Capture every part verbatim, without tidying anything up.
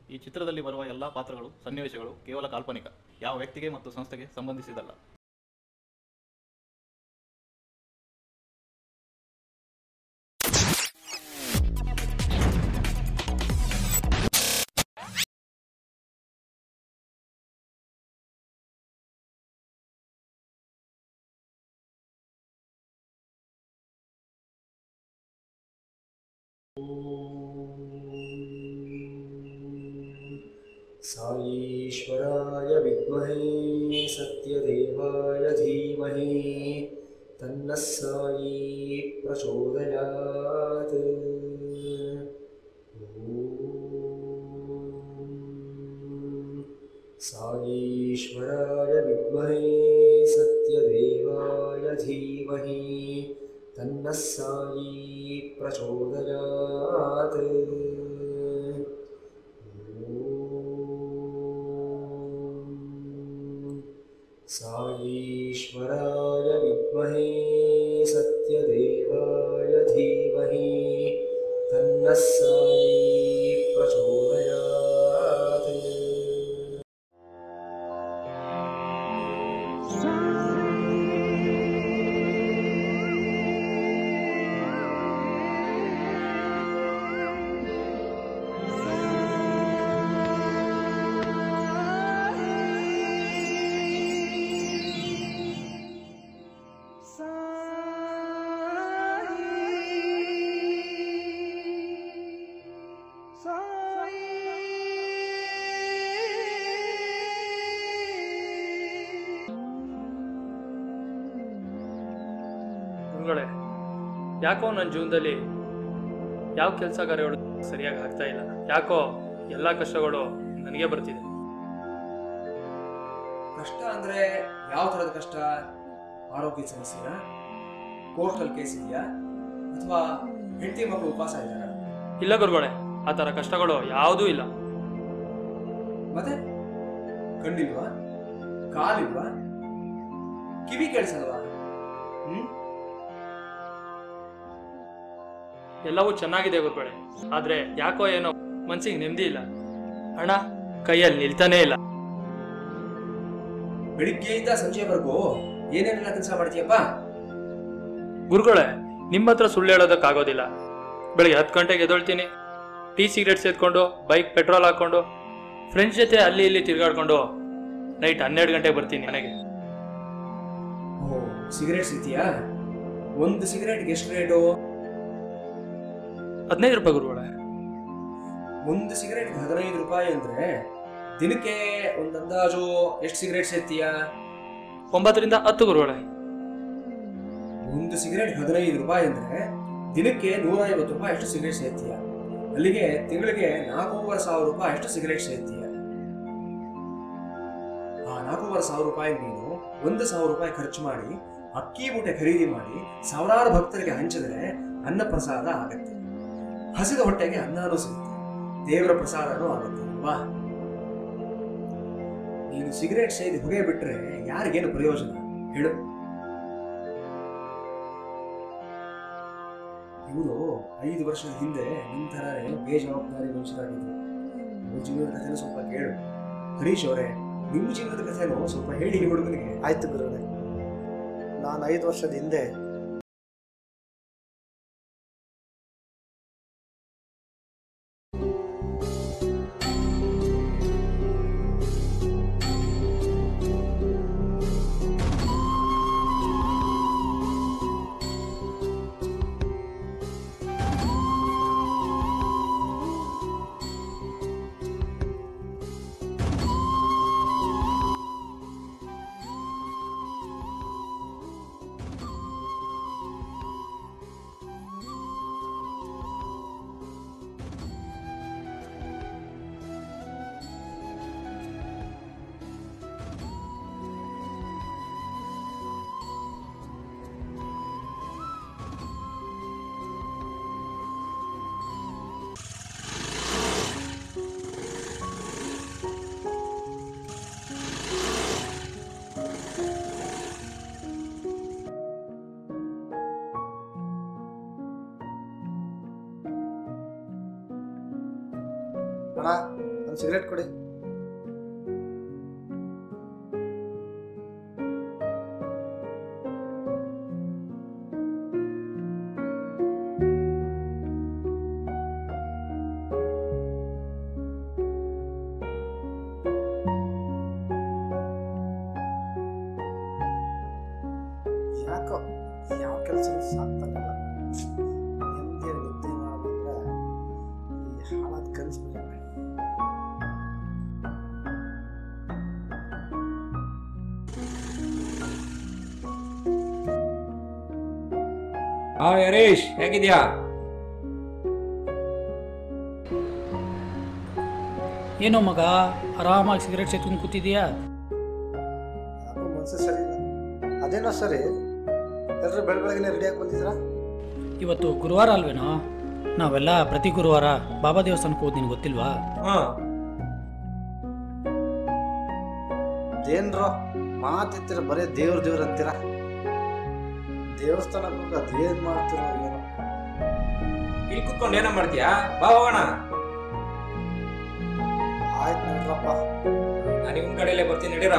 ಈ ಚಿತ್ರದಲ್ಲಿ ಬರುವ ಎಲ್ಲ ಪಾತ್ರಗಳು ಸನ್ನಿವೇಶಗಳು ಕೇವಲ ಕಾಲ್ಪನಿಕ, ಯಾವ ವ್ಯಕ್ತಿಗೆ ಮತ್ತು ಸಂಸ್ಥೆಗೆ ಸಂಬಂಧಿಸಿದಲ್ಲ. साईश्वराय विद्महे सत्यदेवाय धीमहि तन्नः साई प्रचोदयात्। ॐ साईश्वराय विद्महे सत्यदेवाय धीमहि तन्नः साई प्रचोदयात्। साईश्वराय विद्महे सत्यदेवाय धीमहि तन्नः साई प्रचोदयात्। ಗುರುಗಳೇ, ಯಾಕೋ ನನ್ನ ಜೀವನದಲ್ಲಿ ಯಾವ ಕೆಲಸ ಕಾರ್ಯಗಳು ಸರಿಯಾಗಿ ಆಗ್ತಾ ಇಲ್ಲ. ಯಾಕೋ ಎಲ್ಲ ಕಷ್ಟಗಳು ನನಗೆ ಬರ್ತಿದೆ. ಕಷ್ಟ ಅಂದ್ರೆ ಯಾವ ಥರದ ಕಷ್ಟ? ಆರೋಗ್ಯದ ಸಮಸ್ಯೆನಾ? ಕೋರ್ಟಲ್ಲಿ ಕೇಸ್ ಇದೆಯಾ? ಅಥವಾ ಹೆಂಡತಿ ಮಕ್ಕಳು ಉಪವಾಸ ಇದ್ದಾರಾ? ಇಲ್ಲ ಗುರುಗಳೇ, ಆ ಥರ ಕಷ್ಟಗಳು ಯಾವುದೂ ಇಲ್ಲ. ಮತ್ತೆ ಕಣ್ಣಿಲ್ವಾ? ಕಾಲಿಲ್ವಾ? ಕಿವಿ ಕೇಳಿಸಲ್ವಾ? ಹ್ಮ್ ಎಲ್ಲವೂ ಚೆನ್ನಾಗಿದೆ ಗುರುಗಳೇ, ಆದ್ರೆ ಯಾಕೋ ಏನೋ ಮನ್ಸಿಗೆ ನೆಮ್ಮದಿ ಇಲ್ಲ. ಹಣ ಕೈಯಲ್ಲಿ ನಿಲ್ತಾನೇ ಇಲ್ಲ. ಬೆಳಿಗ್ಗೆಯಿಂದ ಸಂಜೆವರೆಗೂ ಏನೇನೆಲ್ಲ ಕೆಲಸ ಮಾಡ್ತೀಯಪ್ಪ? ಗುರುಗಳೇ, ನಿಮ್ಮ ಹತ್ರ ಸುಳ್ಳು ಹೇಳೋದಕ್ಕಾಗೋದಿಲ್ಲ. ಬೆಳಿಗ್ಗೆ ಹತ್ತು ಗಂಟೆಗೆ ಎದ್ದೊಳ್ತೀನಿ, ಟೀ ಸಿಗರೇಟ್ ಸೇದ್ಕೊಂಡು ಬೈಕ್ ಪೆಟ್ರೋಲ್ ಹಾಕೊಂಡು ಫ್ರೆಂಡ್ಸ್ ಜೊತೆ ಅಲ್ಲಿ ಇಲ್ಲಿ ತಿರ್ಗಾಡ್ಕೊಂಡು ನೈಟ್ ಹನ್ನೆರಡು ಗಂಟೆಗೆ ಬರ್ತೀನಿ ಮನೆಗೆ. ಓ, ಸಿಗರೇಟ್ ಸಿಗ್ತೀಯಾ? ಒಂದು ಸಿಗರೇಟ್ಗೆ ಎಷ್ಟು ರೇಟು? ಹದಿನೈದು ರೂಪಾಯಿ ಗುರುಗಳೇ. ಒಂದು ಸಿಗರೇಟ್ಗೆ ಹದಿನೈದು ರೂಪಾಯಿ ಅಂದ್ರೆ ದಿನಕ್ಕೆ ಒಂದು ಅಂದಾಜು ಎಷ್ಟು ಸಿಗರೇಟ್ ಸೇರ್ತೀಯಾ? ಒಂಬತ್ತರಿಂದ ಹತ್ತು ಗುರುಗಳೇ. ಒಂದು ಸಿಗರೇಟ್ ಹದಿನೈದು ರೂಪಾಯಿ ಅಂದ್ರೆ ದಿನಕ್ಕೆ ನೂರ ಐವತ್ತು ರೂಪಾಯಿ ಅಷ್ಟು ಸಿಗರೇಟ್ ಸೇರ್ತೀಯ. ಅಲ್ಲಿಗೆ ತಿಂಗಳಿಗೆ ನಾಲ್ಕೂವರೆ ಸಾವಿರ ರೂಪಾಯಿ ಅಷ್ಟು ಸಿಗರೇಟ್ ಸೇರ್ತೀಯ. ಆ ನಾಲ್ಕೂವರೆ ಸಾವಿರ ರೂಪಾಯಿ ನೀನು ಒಂದು ಸಾವಿರ ರೂಪಾಯಿ ಖರ್ಚು ಮಾಡಿ ಅಕ್ಕಿ ಮೂಟೆ ಖರೀದಿ ಮಾಡಿ ಸಾವಿರಾರು ಭಕ್ತರಿಗೆ ಹಂಚಿದ್ರೆ ಅನ್ನ ಪ್ರಸಾದ ಆಗತ್ತೆ. ಹಸಿದ ಹೊಟ್ಟೆಗೆ ಅನ್ನನೂ ಸಿಗುತ್ತೆ, ದೇವರ ಪ್ರಸಾದನೂ ಆಗುತ್ತೆ ಅಲ್ವಾ? ನೀನು ಸಿಗರೇಟ್ ಸೇದಿ ಹೊಗೆ ಬಿಟ್ರೆ ಯಾರಿಗೇನು ಪ್ರಯೋಜನ ಹೇಳು? ಇವರು ಐದು ವರ್ಷದ ಹಿಂದೆ ನಿಮ್ಮ ಥರನೇ ಬೇಜವಾಬ್ದಾರಿ ಮನುಷ್ಯರಾಗಿದ್ರು. ನಿಮ್ಮ ಜೀವನದ ಕಥೆನೂ ಸ್ವಲ್ಪ ಕೇಳು. ಹರೀಶ್ ಅವರೇ, ನಿಮ್ಮ ಜೀವನದ ಕಥೆನೂ ಸ್ವಲ್ಪ ಹೇಳಿ ಈ ಹುಡುಗನಿಗೆ. ಆಯ್ತು ಗುರುಗಳೇ, ನಾನು ಐದು ವರ್ಷದ ಹಿಂದೆ ಒಂದು ಸಿಗರೇಟ್ ಕೊಡಿ. ಯಾಕೋ ಯಾವ ಕೆಲಸ ಸಾಕ್ತಾನಿಲ್ಲ. ನೆಮ್ಮದಿ ನಿದ್ದೆ ಮಾಡೋದಂದ್ರೆ ಈ ಹಾಳಾದ ಕನಸು ಬಿಡ. ಹಾಯ್ ಹರೀಶ್, ಹೇಗಿದ್ಯಾ? ಏನೋ ಮಗ ಆರಾಮಾಗಿ ಸಿಗರೇಟ್ ಸೇತ್ಕೊಂಡು ಕೂತಿದ್ಯಾ? ಯಾಕೋ ಮನಸ್ಸು ಸರಿ ಇಲ್ಲ. ಅದೇನೋ ಸರಿ, ಎಲ್ಲರೂ ಬೆಳ ಬೆಳಗ್ಗೆ ರೆಡಿಯಾಗಿ ಬಂದಿದ್ರಾ? ಇವತ್ತು ಗುರುವಾರ ಅಲ್ವೇನೋ? ನಾವೆಲ್ಲ ಪ್ರತಿ ಗುರುವಾರ ಬಾಬಾ ದೇವಸ್ಥಾನಕ್ಕೆ ಹೋದ್ ನಿನ್ಗೆ ಗೊತ್ತಿಲ್ವಾ? ಹಾಂ, ಅದೇನ್ರೋ ಮಾತಿತ್ತೀರ, ಬರೀ ದೇವ್ರ ದೇವ್ರ ಅಂತೀರ. ದೇವಸ್ಥಾನಕ್ಕೆ ಹೋಗಿ ಅದೇನು ಮಾಡ್ತೀರೋ ಏನೋ. ಇಲ್ಲಿ ಕುತ್ಕೊಂಡು ಏನೋ ಮಾಡ್ತೀಯಾ? ಬಾ ಹೋಗೋಣ. ಆಯ್ತು ನೋಡ್ರಪ್ಪ. ನಾನು ನಿಮ್ಮ ಕಡೆಯಲ್ಲೇ ಬರ್ತೀನಿ, ನಡೀರ.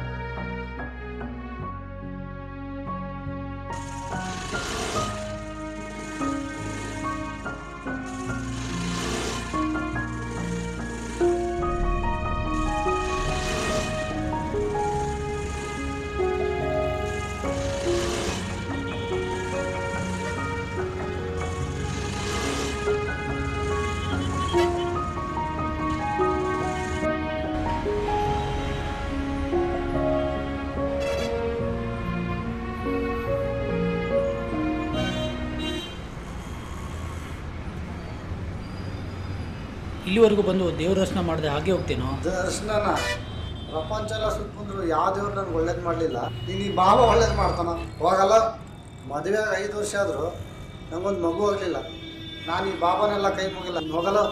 ಇಲ್ಲಿವರೆಗೂ ಬಂದು ದೇವ್ರ ದರ್ಶನ ಮಾಡಿದೆ ಹಾಗೆ ಹೋಗ್ತೇನೋ? ದರ್ಶನನ ಪ್ರಪಂಚ ಎಲ್ಲ ಸುತ್ತಂದ್ರು ಯಾವ ದೇವ್ರು ನನ್ಗೆ ಒಳ್ಳೇದು ಮಾಡಲಿಲ್ಲ. ನೀನು ಈ ಬಾಬಾ ಒಳ್ಳೇದು ಮಾಡ್ತಾನ. ಹೋಗಲ್ಲ. ಮದುವೆ ಐದು ವರ್ಷ ಆದರೂ ನಂಗೊಂದು ಮಗು ಆಗಲಿಲ್ಲ. ನಾನು ಈ ಬಾಬಾನೆಲ್ಲ ಕೈ ಮುಗಿಲ್ಲ. ಹೋಗಲ್ಲ.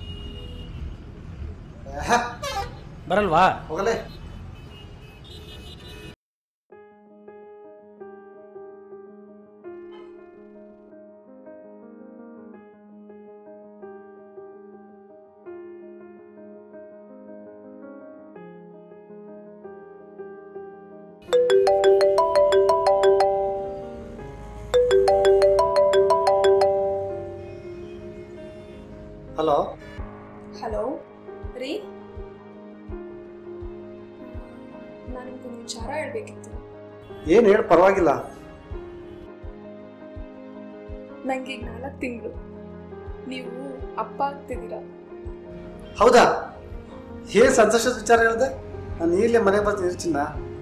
ಏಹ್, ಬರಲ್ವಾ? ಹೋಗಲೇ. ಹಲೋ ಹಲೋ ರೀ, ನಾನು ನಿಮ್ಗೊಂದು ವಿಚಾರ ಹೇಳಬೇಕಿತ್ತು. ಏನು ಹೇಳಿ, ಪರವಾಗಿಲ್ಲ. ನಂಗೆ ಈಗ ನಾಲ್ಕು ತಿಂಗಳು, ನೀವು ಅಪ್ಪ ಆಗ್ತಿದ್ದೀರಾ. ಹೌದಾ? ಏನು ಸಂತೋಷದ ವಿಚಾರ ಹೇಳಿದೆ. ನಾನು ಈಗಲೇ ಮನೆ ಬರ್ತೀನಿ ಚಿನ್ನ.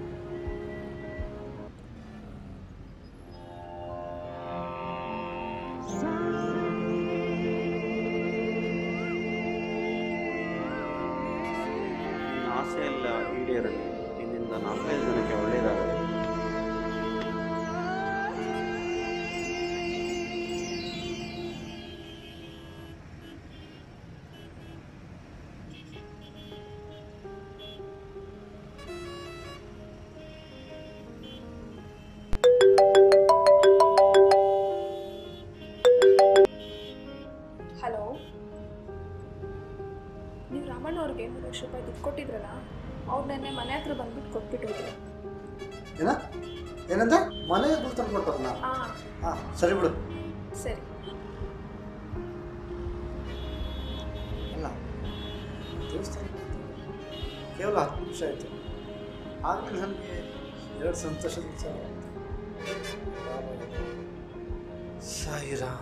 ಆಸೆ ಎಲ್ಲ ಈಡೇರಲಿ. ನಿನ್ನಿಂದ ನಾಲ್ಕೈದು ಜನಕ್ಕೆ ಒಳ್ಳೆಯದಾಗಲಿ. ಹಲೋ, ನೀವು ರಾಮಣ್ಣ ಅವ್ರಿಗೆ ಮೂರು ಲಕ್ಷ ರೂಪಾಯಿ ದುಡ್ಡು ಕೊಟ್ಟಿದ್ರಲ್ಲ, ಅವ್ರು ನೆನ್ನೆ ಮನೆ ಹತ್ರ ಬಂದ್ಬಿಟ್ಟು ಕೊಟ್ಬಿಟ್ಟು ಹೋದ್ರು. ಏನ ಏನಂತ? ಮನೆ ದುಡ್ಡು ತಂದು ಕೊಟ್ಟರು ನಾನು? ಹಾಂ ಹಾಂ, ಸರಿ ಬಿಡು. ಸರಿ. ಅಲ್ಲ, ದೇವಸ್ಥಾನ ಕೇವಲ ಹತ್ತು ನಿಮಿಷ ಆಯಿತು. ಆಗಲೇ ನನಗೆ ಎರಡು ಸಂತೋಷದ ವಿಚಾರ ಆಯಿತು. ಸಾಯಿರಾಮ್.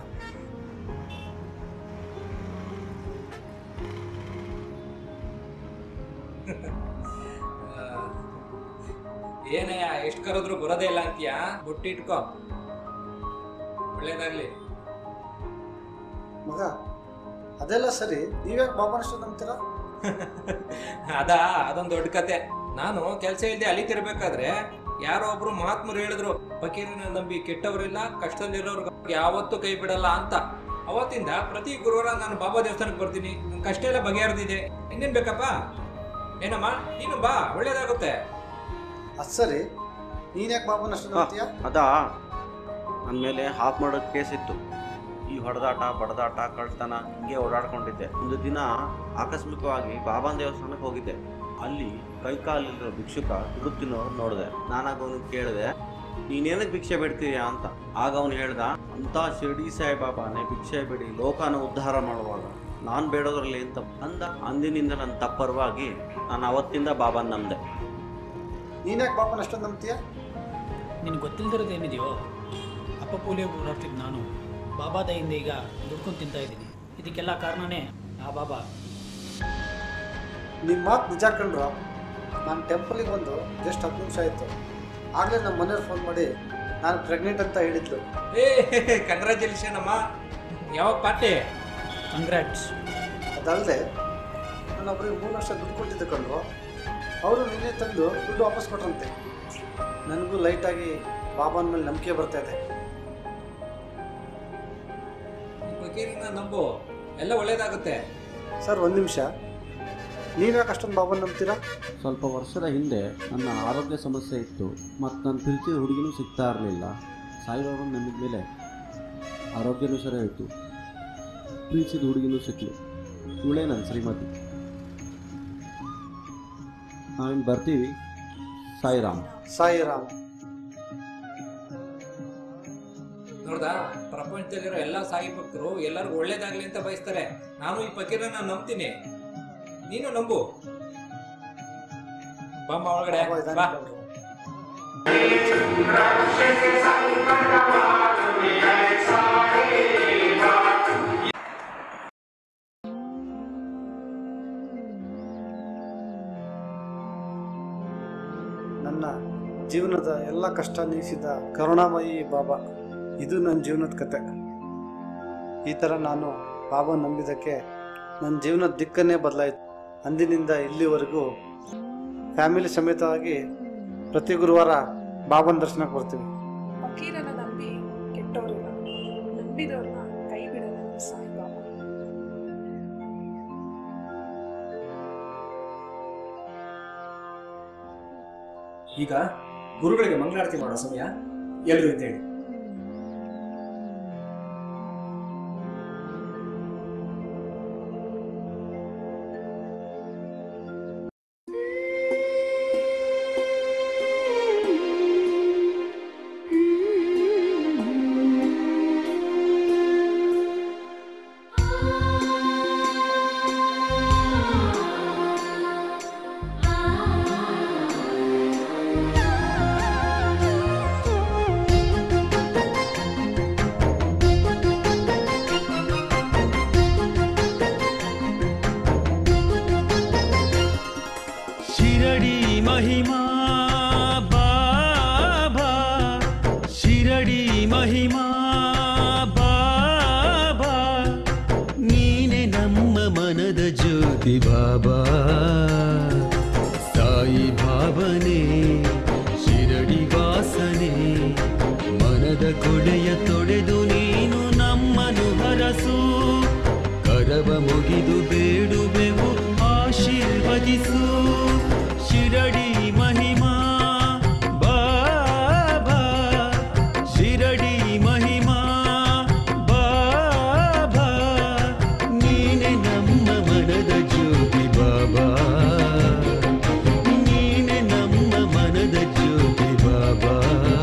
ಏನಯ್ಯ, ಎಷ್ಟು ಕರೆದ್ರು ಬರೋದೇ ಇಲ್ಲ ಅಂತೀಯಾ? ಬುಟ್ಟಿ ಇಟ್ಕೋ, ಒಳ್ಳೇದಾಗ್ಲಿ. ಮಗ, ಅದೆಲ್ಲ ಸರಿ, ನೀವ್ಯಾಕೆ ಬಾಬಾನಷ್ಟು ನಂಬ್ತೀರಾ? ಅದಾ, ಅದೊಂದು ದೊಡ್ಡ ಕತೆ. ನಾನು ಕೆಲಸ ಇಲ್ಲದೆ ಅಲಿತಿರ್ಬೇಕಾದ್ರೆ ಯಾರೋ ಒಬ್ರು ಮಹಾತ್ಮರು ಹೇಳಿದ್ರು, ಫಕೀರನ ನಂಬಿ ಕೆಟ್ಟವರಿಲ್ಲ, ಕಷ್ಟದಲ್ಲಿರೋರ್ಗೆ ಯಾವತ್ತೂ ಕೈ ಬಿಡಲ್ಲ ಅಂತ. ಅವತ್ತಿಂದ ಪ್ರತಿ ಗುರುವಾರ ನಾನು ಬಾಬಾ ದೇವಸ್ಥಾನಕ್ಕೆ ಬರ್ತೀನಿ. ನನ್ನ ಕಷ್ಟ ಎಲ್ಲ ಬಗೆಹರಿದಿದೆ. ಇನ್ನೇನು ಬೇಕಪ್ಪ? ಏನಮ್ಮ, ನೀನು ಬಾ, ಒಳ್ಳೇದಾಗುತ್ತೆ. ಅದು ಸರಿ, ನೀನ್ಯಾಕೆ ಬಾಬಾನಷ್ಟು ನಂಬ್ತೀಯಾ? ಅದಾ, ನನ್ನ ಮೇಲೆ ಹಾಫ್ ಮಾಡೋದು ಕೇಸ್ ಇತ್ತು. ಈ ಹೊಡೆದಾಟ ಬಡದಾಟ ಕಳ್ತನ ಹಿಂಗೆ ಓಡಾಡ್ಕೊಂಡಿದ್ದೆ. ಒಂದು ದಿನ ಆಕಸ್ಮಿಕವಾಗಿ ಬಾಬಾನ ದೇವಸ್ಥಾನಕ್ಕೆ ಹೋಗಿದ್ದೆ. ಅಲ್ಲಿ ಕೈಕಾಲಿರೋ ಭಿಕ್ಷುಕ ದುಡುತ್ತಿನವ್ರು ನೋಡಿದೆ. ನಾನಾಗ ಅವನಿಗೆ ಕೇಳಿದೆ, ನೀನೇನಕ್ಕೆ ಭಿಕ್ಷೆ ಬಿಡ್ತೀಯಾ ಅಂತ. ಆಗ ಅವನು ಹೇಳ್ದ, ಅಂತ ಶಿರ್ಡಿ ಸಾಯಿಬಾಬಾನೇ ಭಿಕ್ಷೆ ಬಿಡಿ ಲೋಕನ ಉದ್ಧಾರ ಮಾಡುವಾಗ ನಾನು ಬೇಡೋದ್ರಲ್ಲಿ ಅಂತ ಅಂದ. ಅಂದಿನಿಂದ ನನ್ನ ತಪ್ಪರವಾಗಿ ನಾನು ಅವತ್ತಿಂದ ಬಾಬಾನ ನಂಬಿದೆ. ನೀನ್ಯಾಕೆ ಬಾಬನ ಅಷ್ಟೊಂದು ನಂಬ್ತೀಯ? ನಿನಗೆ ಗೊತ್ತಿಲ್ದಿರೋದು ಏನಿದೆಯೋ, ಅಪ್ಪ ಪೋಲಿಯೋ ಓಡಾಡ್ತಿದ್ದು ನಾನು ಬಾಬಾ ದಯಿಂದ ಈಗ ದುಡ್ಕೊಂಡು ತಿಂತಾ ಇದ್ದೀನಿ. ಇದಕ್ಕೆಲ್ಲ ಕಾರಣನೇ ಆ ಬಾಬಾ. ನಿಮ್ಮ ಮಾತು ನಿಜ ಕಂಡ್ರು. ನಾನು ಟೆಂಪಲಿಗೆ ಬಂದು ಜಸ್ಟ್ ಹತ್ತು ನಿಮಿಷ ಆಯಿತು. ಆಗಲೇ ನಮ್ಮ ಮನೆಯವ್ರು ಫೋನ್ ಮಾಡಿ ನಾನು ಪ್ರೆಗ್ನೆಂಟ್ ಅಂತ ಹೇಳಿದ್ಲು. ಏ ಕಂಗ್ರ್ಯಾಚುಲೇಷನ್ ಅಮ್ಮ. ಯಾವಾಗ ಪಾರ್ಟಿ? ಕಂಗ್ರ್ಯಾಟ್ಸ್. ಅದಲ್ಲದೆ ನಾನೊಬ್ಬರಿಗೆ ಮೂರು ವರ್ಷ ದುಡ್ಡು ಕೊಟ್ಟಿದ್ದೆ ಕಂಡ್ರು. ಅವರು ನಿನ್ನೆ ತಂದು ದುಡ್ಡು ವಾಪಸ್ ಕೊಟ್ರಂತೆ. ನನಗೂ ಲೈಟಾಗಿ ಬಾಬಾನ ಮೇಲೆ ನಂಬಿಕೆ ಬರ್ತಾ ಇದೆ. ಫಕೀರನ ನಂಬು, ಎಲ್ಲ ಒಳ್ಳೇದಾಗುತ್ತೆ. ಸರ್ ಒಂದು ನಿಮಿಷ, ನೀವು ಯಾಕೆ ಅಷ್ಟೊಂದು ಬಾಬಾನ ನಂಬ್ತೀರಾ? ಸ್ವಲ್ಪ ವರ್ಷದ ಹಿಂದೆ ನನ್ನ ಆರೋಗ್ಯ ಸಮಸ್ಯೆ ಇತ್ತು ಮತ್ತು ನನ್ನ ಪ್ರೀತಿಯ ಹುಡುಗಿನೂ ಸಿಗ್ತಾ ಇರಲಿಲ್ಲ. ಸಾಯಿಬಾಬನ ನಂಬಿದ ಮೇಲೆ ಆರೋಗ್ಯನೂ ಸರಿ ಹೋಯಿತು, ಪ್ರೀತಿಸಿದ ಹುಡುಗಿನೂ ಸಿಕ್ಕಲು. ಇವಳೇ ನನ್ನ ಶ್ರೀಮತಿ. ನಾವಿನ್ನು ಬರ್ತೀವಿ. ಸಾಯಿರಾಮ್. ಸಾಯಿರಾಮ್. ನೋಡ್ದಾ, ಪ್ರಪಂಚದಲ್ಲಿರೋ ಎಲ್ಲ ಸಾಯಿ ಭಕ್ತರು ಎಲ್ಲರಿಗೂ ಒಳ್ಳೇದಾಗ್ಲಿ ಅಂತ ಬಯಸ್ತಾರೆ. ನಾನು ಈ ಫಕೀರನ ನಂಬ್ತೀನಿ, ನೀನು ನಂಬು. ಬಾಮ್ಮ ಒಳಗಡೆ ಬಾಬಾ ಇದಾನೆ ಬಾ. ಕಂಡ್ರು. ನನ್ನ ಜೀವನದ ಎಲ್ಲ ಕಷ್ಟ ನೀಗಿಸಿದ ಕರುಣಾಮಯಿ ಬಾಬಾ. ಇದು ನನ್ನ ಜೀವನದ ಕತೆ. ಈ ಥರ ನಾನು ಬಾಬಾ ನಂಬಿದ್ದಕ್ಕೆ ನನ್ನ ಜೀವನದ ದಿಕ್ಕನ್ನೇ ಬದಲಾಯಿತು. ಅಂದಿನಿಂದ ಇಲ್ಲಿವರೆಗೂ ಫ್ಯಾಮಿಲಿ ಸಮೇತವಾಗಿ ಪ್ರತಿ ಗುರುವಾರ ಬಾಬನ ದರ್ಶನಕ್ಕೆ ಬರ್ತೀವಿ. ಫಕೀರನ ನಂಬಿ ಕೆಟ್ಟವರಿಲ್ಲ, ನಂಬಿದವ್ರನ್ನ ಕೈ ಬಿಡಲ್ಲ ನಮ್ಮ ಸಾಯಿಬಾಬಾ. ಈಗ ಗುರುಗಳಿಗೆ ಮಂಗಳಾರತಿ ಮಾಡೋ ಸಮಯ. ಎಲ್ಲರೂ ಇದ್ದೇಳಿ. ಶಿರಡಿ ಮಹಿಮಾ ಬಾಬಾ, ಶಿರಡಿ ಮಹಿಮಾ ಬಾಬಾ, ನೀನೆ ನಮ್ಮ ಮನದ ಜ್ಯೋತಿ ಬಾಬಾ. ಸಾಯಿ ಬಾಬನೇ ಶಿರಡಿ ವಾಸನೆ, ಮನದ ಕೊಡೆಯ ತೊಡೆದು ನೀನು ನಮ್ಮನು ಹರಸು. ಕರವ ಮುಗಿದು ಬೇಡುವೆವು ಆಶೀರ್ವದಿಸು. ಶಿರಡಿ ಮಹಿಮಾ ಬಾಬಾ, ಶಿರಡಿ ಮಹಿಮಾ ಬಾಬಾ, ನೀನೆ ನಮ್ಮ ಮನದ ಜ್ಯೋತಿ ಬಾಬಾ, ನೀನೆ ನಮ್ಮ ಮನದ ಜ್ಯೋತಿ ಬಾಬಾ.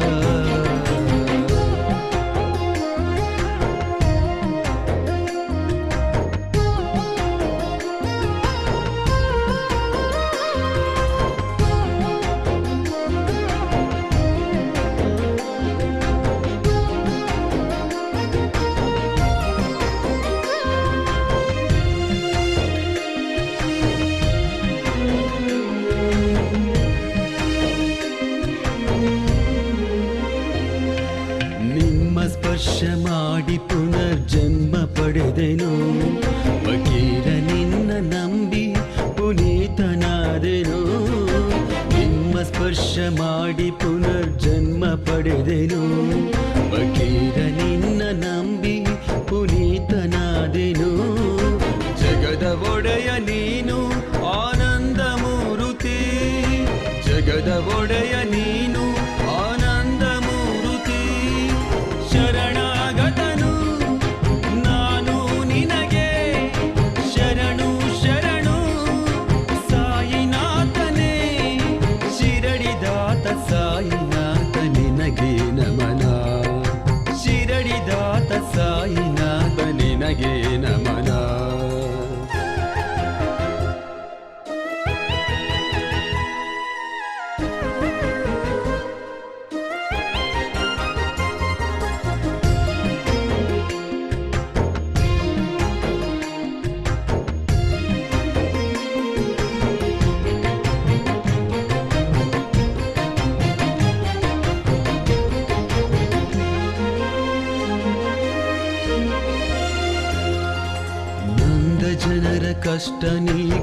ಸ್ಪರ್ಶ ಮಾಡಿ ಪುನರ್ಜನ್ಮ ಪಡೆದೆನು. ಫಕೀರ ನಿನ್ನ ನಂಬಿ ಪುನೀತನಾದೆನು. ನಿಮ್ಮ ಸ್ಪರ್ಶ ಮಾಡಿ ಪುನರ್ಜನ್ಮ ಪಡೆದೆನು. ಫಕೀರ ನಿನ್ನ ನಂಬಿ ಪುನೀತನಾದೆನು. ಜಗದ ಒಡೆಯ ನೀನು ಆನಂದ ಮೂರುತಿ, ಜಗದ ಒಡೆಯ ನೀನು ಆನಂದ ಮೂರುತಿ. ಶರಣಾಗತನು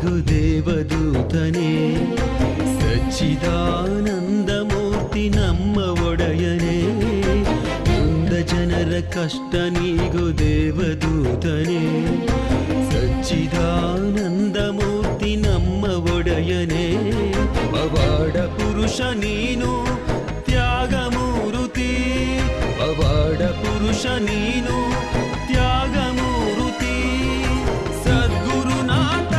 ನೀಗು ದೇವದೂತನೇ ಸಚ್ಚಿದಾನಂದ ಮೂರ್ತಿ ನಮ್ಮ ಒಡೆಯನೇ ನೊಂದ ಜನರ ಕಷ್ಟ ನೀಗು ದೇವದೂತನೇ ಸಚ್ಚಿದಾನಂದ ಮೂರ್ತಿ ನಮ್ಮ ಒಡೆಯನೇ ಪವಾಡ ಪುರುಷ ನೀನು ತ್ಯಾಗ ಮೂರುತಿ ಪವಾಡ ಪುರುಷ ನೀನು ತ್ಯಾಗ ಮೂರುತಿ ಸದ್ಗುರುನಾಥ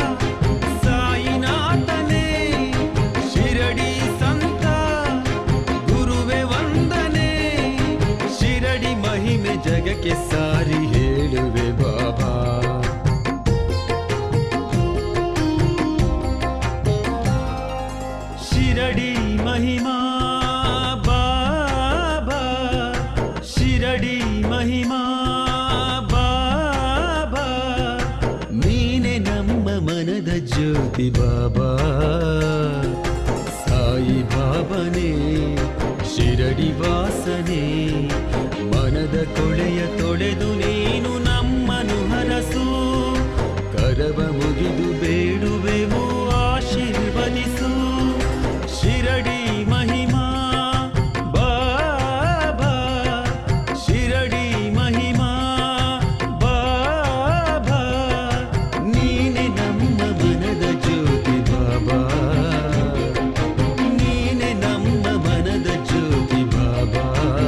ಸಾಯಿನಾಥನೇ ಶಿರಡಿ ಸಂತ ಗುರುವೆ ವಂದನೆ ಶಿರಡಿ ಮಹಿಮೆ ಜಗಕ್ಕೆ ಸಾರಿ ಹೇಳುವೆ ಬಾಬಾ ಶಿರಡಿ ಮಹಿಮಾ ಬಾಬಾ ಶಿರಡಿ ಮಹಿಮಾ ಬಾಬಾ ನೀನೆ ನಮ್ಮ ಮನದ ಜ್ಯೋತಿ ಬಾಬಾ ಸಾಯಿ ಬಾಬನೇ ಶಿರಡಿ ವಾಸನೆ ಮನದ ಕೊಳೆಯ ತೊಳೆದು ನೀನು ನಮ್ಮನು ಹರಸು ಕರವ ಮುಗಿದು ಬೇಡುವೆವು ಆಶೀರ್ವದಿಸು ಶಿರಡಿ ಮಹಿಮಾ ಬಾಬಾ ಶಿರಡಿ ಮಹಿಮಾ ಬಾಬಾ ನೀನೆ ನಮ್ಮ ಮನದ ಜ್ಯೋತಿ ಬಾಬಾ ನೀನೆ ನಮ್ಮ ಮನದ ಜ್ಯೋತಿ ಬಾಬಾ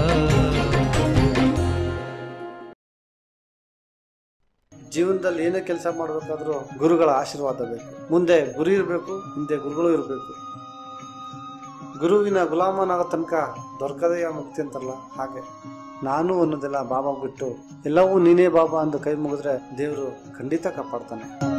ಜೀವನದಲ್ಲಿ ಏನೇ ಕೆಲಸ ಮಾಡಬೇಕಾದ್ರೂ ಗುರುಗಳ ಆಶೀರ್ವಾದ ಬೇಕು. ಮುಂದೆ ಗುರು ಇರಬೇಕು, ಹಿಂದೆ ಗುರುಗಳು ಇರಬೇಕು. ಗುರುವಿನ ಗುಲಾಮನಾಗೋ ತನಕ ದೊರಕದೆಯ ಮುಕ್ತಿ ಅಂತಾರಲ್ಲ, ಹಾಗೆ ನಾನು ಅನ್ನೋದೆಲ್ಲ ಬಾಬಾ ಬಿಟ್ಟು ಎಲ್ಲವೂ ನೀನೇ ಬಾಬಾ ಅಂದು ಕೈ ಮುಗಿದ್ರೆ ದೇವರು ಖಂಡಿತ ಕಾಪಾಡ್ತಾನೆ.